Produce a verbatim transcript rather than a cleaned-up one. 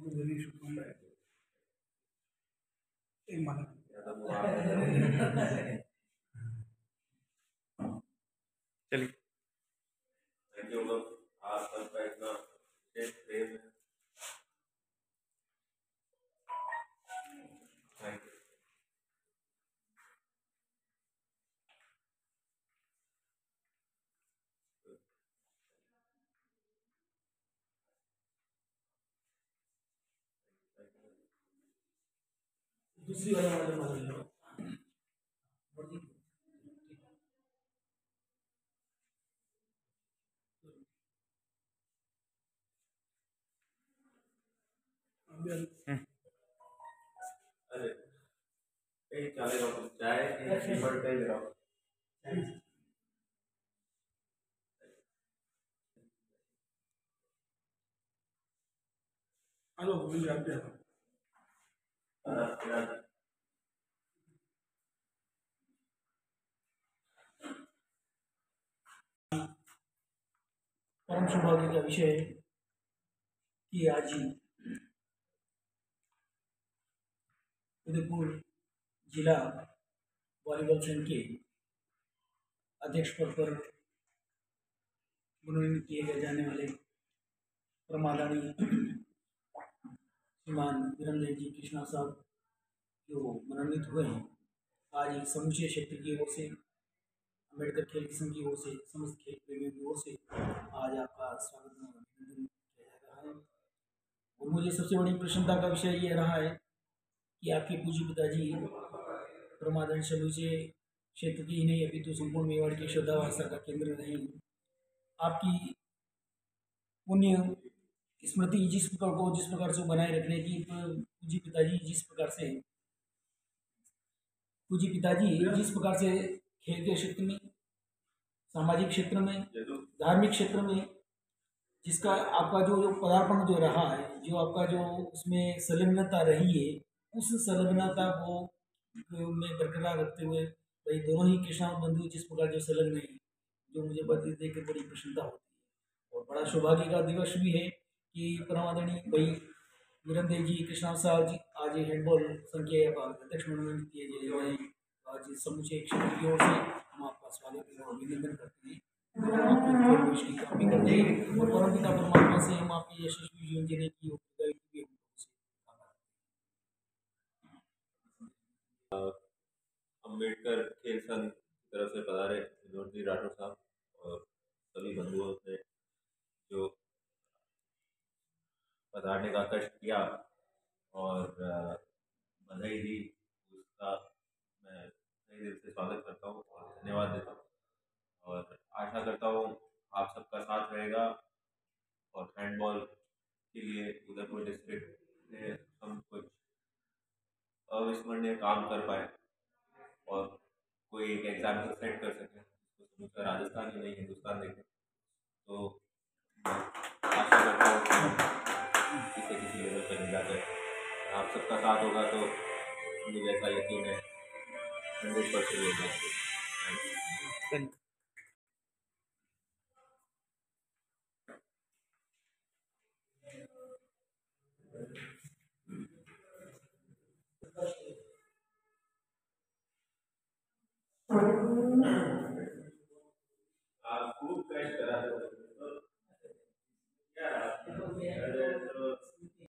Very शुभकामनाएं। एक माला चलिए। थैंक यू लोग, आप सबका इतना विशेष प्रेम है। Thank you. दूसरी वाला वाला माला ले लो। अरे एक चाले रहो, चाय एक बड़ पे रहो। हेलो बोल जाते हैं। परम सौभाग्य का विषय है कि आज ही उदयपुर जिला वॉलीबॉल संघ के अध्यक्ष पद पर मनोनीत किए गए जाने वाले परमादानी श्रीमान वीरेंद्र जी कृष्णा साहब जो मनोनीत हुए हैं, आज समूचे क्षेत्र की ओर से, अम्बेडकर खेल संघ की ओर से, समस्त खेल प्रेमियों की ओर से आज आपका स्वागत अभिनंदन किया जा रहा है। और मुझे सबसे बड़ी प्रसन्नता का विषय ये रहा है कि आपके पूज्य पिताजी परमादानी समूचे क्षेत्र की ही नहीं अपितु संपूर्ण मेवाड़ की श्रद्धा वास्ता का केंद्र रहे। आपकी पुण्य स्मृति जिस प्रकार को जिस प्रकार से बनाए रखने की पूज्य पिताजी जिस प्रकार से पूज्य पिताजी जिस प्रकार से खेल के क्षेत्र में, सामाजिक क्षेत्र में, धार्मिक क्षेत्र में जिसका आपका जो जो पदार्पण जो रहा है, जो आपका जो उसमें संलग्नता रही है, उस संलग्नता को में बरकरार रखते हुए भाई दोनों ही कृष्णा बंधु जिस प्रकार जो संलग्न है, जो मुझे बड़ी देखकर बड़ी प्रसन्नता होती है। और बड़ा सौभाग्य का दिवस भी है कि परमादरणीय भाई वीरेंद्र जी कृष्णा साहब जी आज हैंडबॉल संघ के अध्यक्ष मनोनीत किए गए हैं। आज समूचे क्षेत्र की ओर से हम आपका स्वागत और अभिनंदन करते हैं की कामना करते हैं और परम पिता परमात्मा से हम आपके यशस्वी जीवन जीने की अम्बेडकर खेल संघ की तरफ से पधारे विनोद जी राठौर साहब और सभी बंधुओं ने जो पधारने का कष्ट किया और बधाई दी, उसका मैं सही दिल से स्वागत करता हूँ और धन्यवाद देता हूँ और आशा करता हूँ आप सबका साथ रहेगा और हैंडबॉल के लिए उदयपुर डिस्ट्रिक्ट में हम कुछ अविस्मरणीय काम कर पाए और कोई एक एग्जाम्पल सेट कर सकें, जिसको राजस्थान ही नहीं हिंदुस्तान देखें। तो आशा करता हूँ किसी किसी लेवल पर मिला जाए, आप सबका साथ होगा तो मुझे ऐसा यकीन है हंड्रेड परसेंट हो जाएगा। आप खूब कष्ट करा